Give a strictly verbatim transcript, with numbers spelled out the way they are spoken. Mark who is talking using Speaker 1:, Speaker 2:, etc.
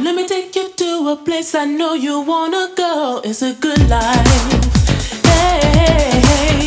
Speaker 1: Let me take you to a place I know you wanna go. It's a good life. Hey, hey, hey.